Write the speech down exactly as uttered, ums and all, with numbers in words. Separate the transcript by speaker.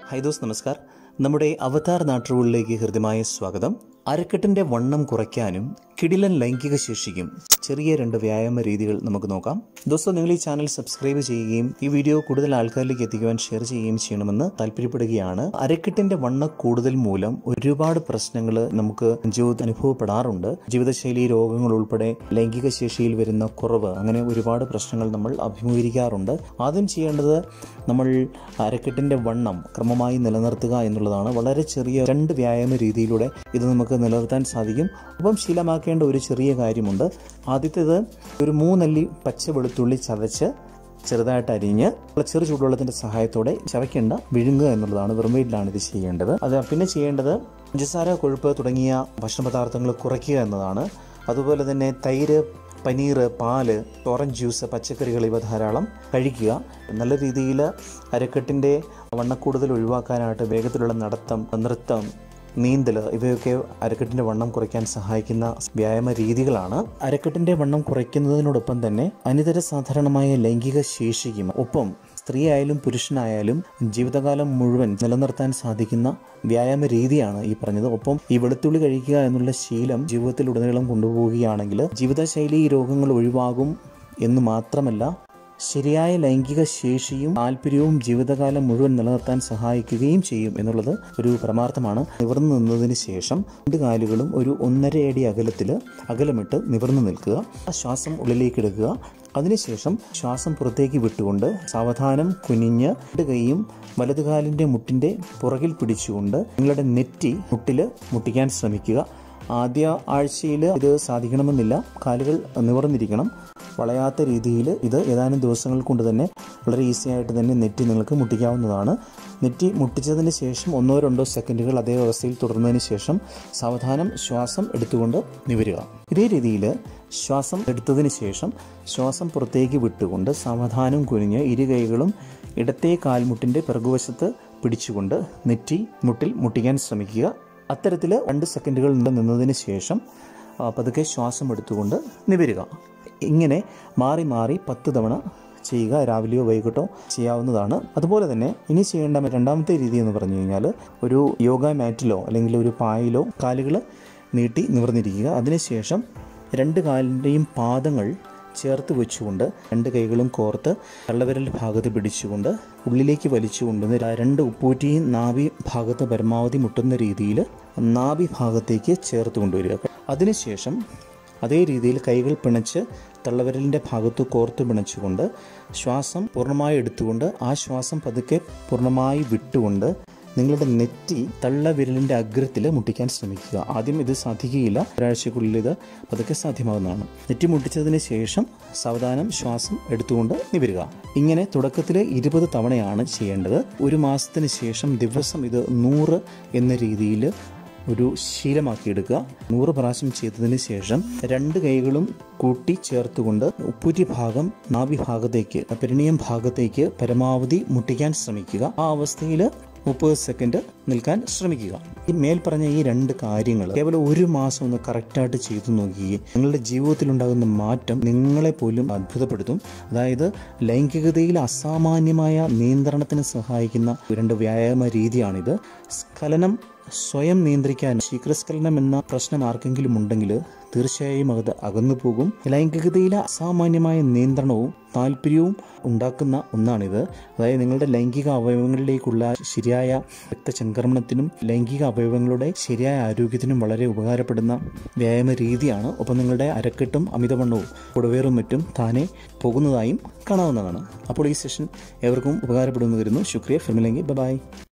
Speaker 1: Hi those നമസ്കാർ. നമ്മുടെ അവതാർ നാട്ടുകളിലേക്ക് ഹൃദ്യമായ സ്വാഗതം. അരക്കെട്ടിൻ്റെ വണ്ണം കുറയ്ക്കാനും കിടിലൻ ലൈംഗിക ശേഷിക്കും ചെറിയ രണ്ട് വ്യായാമ രീതികൾ നമുക്ക് നോക്കാം. ദോസ്തോ, നിങ്ങൾ ഈ ചാനൽ സബ്സ്ക്രൈബ് ചെയ്യുകയും ഈ വീഡിയോ കൂടുതൽ ആൾക്കാരിലേക്ക് എത്തിക്കുവാൻ ഷെയർ ചെയ്യുകയും ചെയ്യണമെന്ന് താല്പര്യപ്പെടുകയാണ്. അരക്കെട്ടിൻ്റെ വണ്ണം കൂടുതൽ മൂലം ഒരുപാട് പ്രശ്നങ്ങൾ നമുക്ക് ജീവിതത്തിൽ അനുഭവപ്പെടാറുണ്ട്. ജീവിതശൈലി രോഗങ്ങൾ ഉൾപ്പെടെ ലൈംഗിക ശേഷിയിൽ വരുന്ന കുറവ്, അങ്ങനെ ഒരുപാട് പ്രശ്നങ്ങൾ നമ്മൾ അഭിമുഖീകരിക്കാറുണ്ട്. ആദ്യം ചെയ്യേണ്ടത് നമ്മൾ അരക്കെട്ടിൻ്റെ വണ്ണം ക്രമമായി നിലനിർത്തുക എന്നുള്ളതാണ്. വളരെ ചെറിയ രണ്ട് വ്യായാമ രീതിയിലൂടെ ഇത് നമുക്ക് നിലനിർത്താൻ സാധിക്കും. ഒപ്പം ശീലമാക്കേണ്ട ഒരു ചെറിയ കാര്യമുണ്ട്. ആദ്യത്തേത്, ഒരു മൂന്നല്ലി പച്ച വെളുത്തുള്ളി ചതച്ച് ചെറുതായിട്ട് അരിഞ്ഞ് ചെറു ചൂടുവെള്ളത്തിൻ്റെ സഹായത്തോടെ ചവയ്ക്കേണ്ട വിഴുങ്ങുക എന്നുള്ളതാണ്. വെറും വയറ്റിലാണ് ഇത് ചെയ്യേണ്ടത്. അത് പിന്നെ ചെയ്യേണ്ടത് പഞ്ചസാര, കൊഴുപ്പ് തുടങ്ങിയ ഭക്ഷണപദാർത്ഥങ്ങൾ കുറയ്ക്കുക എന്നതാണ്. അതുപോലെ തന്നെ തൈര്, പനീർ, പാല്, ഓറഞ്ച് ജ്യൂസ്, പച്ചക്കറികൾ ഇവ ധാരാളം കഴിക്കുക. നല്ല രീതിയിൽ അരക്കെട്ടിൻ്റെ വണ്ണക്കൂടുതൽ ഒഴിവാക്കാനായിട്ട് വേഗത്തിലുള്ള നടത്തം, നൃത്തം, നീന്തൽ ഇവയൊക്കെ അരക്കെട്ടിൻ്റെ വണ്ണം കുറയ്ക്കാൻ സഹായിക്കുന്ന വ്യായാമ രീതികളാണ്. അരക്കെട്ടിൻ്റെ വണ്ണം കുറയ്ക്കുന്നതിനോടൊപ്പം തന്നെ അനിതര സാധാരണമായ ലൈംഗിക ശേഷിക്കും ഒപ്പം സ്ത്രീ ആയാലും പുരുഷനായാലും ജീവിതകാലം മുഴുവൻ നിലനിർത്താൻ സാധിക്കുന്ന വ്യായാമ രീതിയാണ് ഈ പറഞ്ഞത്. ഒപ്പം ഈ വെളുത്തുള്ളി കഴിക്കുക എന്നുള്ള ശീലം ജീവിതത്തിലുടനീളം കൊണ്ടുപോവുകയാണെങ്കിൽ ജീവിതശൈലി രോഗങ്ങൾ ഒഴിവാകും എന്ന് മാത്രമല്ല, ശരിയായ ലൈംഗിക ശേഷിയും താല്പര്യവും ജീവിതകാലം മുഴുവൻ നിലനിർത്താൻ സഹായിക്കുകയും ചെയ്യും എന്നുള്ളത് ഒരു പരമാർത്ഥമാണ്. നിവർന്നു നിന്നതിന് ശേഷം രണ്ട് കാലുകളും ഒരു ഒന്നര അടി അകലത്തിൽ അകലമിട്ട് നിവർന്നു നിൽക്കുക. ശ്വാസം ഉള്ളിലേക്ക് എടുക്കുക. അതിനുശേഷം ശ്വാസം പുറത്തേക്ക് വിട്ടുകൊണ്ട് സാവധാനം കുനിഞ്ഞ് രണ്ട് കൈയും വലതുകാലിൻ്റെ മുട്ടിൻ്റെ പുറകിൽ പിടിച്ചുകൊണ്ട് നിങ്ങളുടെ നെറ്റി മുട്ടിൽ മുട്ടിക്കാൻ ശ്രമിക്കുക. ആദ്യ ആഴ്ചയിൽ ഇത് സാധിക്കണമെന്നില്ല. കാലുകൾ നിവർന്നിരിക്കണം. വളയാത്ത രീതിയിൽ ഇത് ഏതാനും ദിവസങ്ങൾ കൊണ്ട് തന്നെ വളരെ ഈസി ആയിട്ട് തന്നെ നെറ്റി നിങ്ങൾക്ക് മുട്ടിക്കാവുന്നതാണ്. നെറ്റി മുട്ടിച്ചതിന് ശേഷം ഒന്നോ രണ്ടോ സെക്കൻഡുകൾ അതേ അവസ്ഥയിൽ തുടർന്നതിന് ശേഷം സാവധാനം ശ്വാസം എടുത്തുകൊണ്ട് നിവരുക. ഇതേ രീതിയിൽ ശ്വാസം എടുത്തതിന് ശേഷം ശ്വാസം പുറത്തേക്ക് വിട്ടുകൊണ്ട് സാവധാനം കുനിഞ്ഞ് ഇരു കൈകളും ഇടത്തെ കാൽമുട്ടിൻ്റെ പിറകുവശത്ത് പിടിച്ചുകൊണ്ട് നെറ്റി മുട്ടിൽ മുട്ടിക്കാൻ ശ്രമിക്കുക. അത്തരത്തിൽ രണ്ട് സെക്കൻഡുകൾ നിന്നതിന് ശേഷം പതുക്കെ ശ്വാസം എടുത്തുകൊണ്ട് നിവരുക. ഇങ്ങനെ മാറി മാറി പത്ത് തവണ ചെയ്യുക. രാവിലെയോ വൈകിട്ടോ ചെയ്യാവുന്നതാണ്. അതുപോലെ തന്നെ ഇനി ചെയ്യേണ്ട രണ്ടാമത്തെ രീതി എന്ന് പറഞ്ഞു കഴിഞ്ഞാൽ, ഒരു യോഗ മാറ്റിലോ അല്ലെങ്കിൽ ഒരു പായിലോ കാലുകൾ നീട്ടി നിവർന്നിരിക്കുക. അതിനുശേഷം രണ്ട് കാലിൻ്റെയും പാദങ്ങൾ ചേർത്ത് വെച്ചുകൊണ്ട് രണ്ട് കൈകളും കോർത്ത് തള്ളവിരൽ ഭാഗത്ത് പിടിച്ചുകൊണ്ട് ഉള്ളിലേക്ക് വലിച്ചുകൊണ്ട് രണ്ട് ഉപ്പൂറ്റിയും നാഭി ഭാഗത്ത് പരമാവധി മുട്ടുന്ന രീതിയിൽ നാഭി ഭാഗത്തേക്ക് ചേർത്ത് കൊണ്ടുവരിക. അതിനുശേഷം അതേ രീതിയിൽ കൈകൾ പിണച്ച് തള്ളവിരലിൻ്റെ ഭാഗത്ത് കോർത്ത് പിണച്ചുകൊണ്ട് ശ്വാസം പൂർണ്ണമായി എടുത്തുകൊണ്ട് ആ ശ്വാസം പതുക്കെ പൂർണ്ണമായി വിട്ടുകൊണ്ട് നിങ്ങളുടെ നെറ്റി തള്ളവിരലിൻ്റെ അഗ്രത്തിൽ മുട്ടിക്കാൻ ശ്രമിക്കുക. ആദ്യം ഇത് സാധിക്കുകയില്ല. ഒരാഴ്ചക്കുള്ളിൽ ഇത് പതുക്കെ സാധ്യമാകുന്നതാണ്. നെറ്റി മുട്ടിച്ചതിന് ശേഷം സാവധാനം ശ്വാസം എടുത്തുകൊണ്ട് നിവരുക. ഇങ്ങനെ തുടക്കത്തിൽ ഇരുപത് തവണയാണ് ചെയ്യേണ്ടത്. ഒരു മാസത്തിന് ശേഷം ദിവസം ഇത് നൂറ് എന്ന രീതിയിൽ ഒരു ശീലമാക്കിയെടുക്കുക. നൂറ് പ്രാവശ്യം ചെയ്തതിന് ശേഷം രണ്ട് കൈകളും കൂട്ടി ചേർത്തുകൊണ്ട് ഉപ്പൂറ്റി ഭാഗം നാഭി ഭാഗത്തേക്ക്, പെരിണിയം ഭാഗത്തേക്ക് പരമാവധി മുട്ടിക്കാൻ ശ്രമിക്കുക. ആ അവസ്ഥയിൽ മുപ്പത് സെക്കൻഡ് നിൽക്കാൻ ശ്രമിക്കുക. ഈ മേൽ പറഞ്ഞ ഈ രണ്ട് കാര്യങ്ങൾ കേവലം ഒരു മാസം ഒന്ന് കറക്റ്റായിട്ട് ചെയ്തു നോക്കുകയും നിങ്ങളുടെ ജീവിതത്തിലുണ്ടാകുന്ന മാറ്റം നിങ്ങളെ പോലും അത്ഭുതപ്പെടുത്തും. അതായത് ലൈംഗികതയിൽ അസാമാന്യമായ നിയന്ത്രണത്തിന് സഹായിക്കുന്ന രണ്ട് വ്യായാമ രീതിയാണിത്. സ്ഖലനം സ്വയം നിയന്ത്രിക്കാൻ, ശീഘ്രസ്ഖലനം എന്ന പ്രശ്നം ആർക്കെങ്കിലും ഉണ്ടെങ്കിൽ തീർച്ചയായും അത് അകന്നു പോകും. ലൈംഗികതയിലെ അസാമാന്യമായ നിയന്ത്രണവും താല്പര്യവും ഉണ്ടാക്കുന്ന ഒന്നാണിത്. അതായത് നിങ്ങളുടെ ലൈംഗിക അവയവങ്ങളിലേക്കുള്ള ശരിയായ രക്തചംക്രമണത്തിനും ലൈംഗിക അവയവങ്ങളുടെ ശരിയായ ആരോഗ്യത്തിനും വളരെ ഉപകാരപ്പെടുന്ന വ്യായാമ രീതിയാണ്. ഒപ്പം നിങ്ങളുടെ അരക്കെട്ടും അമിതവണ്ണവും കുടവേറും മറ്റും താനെ പോകുന്നതായും കാണാവുന്നതാണ്. അപ്പോൾ ഈ സെഷൻ ഏവർക്കും ഉപകാരപ്പെടുമെന്ന് വരുന്നു. ശുക്രിയ. ഫിർമിലെങ്കിൽ ബൈ.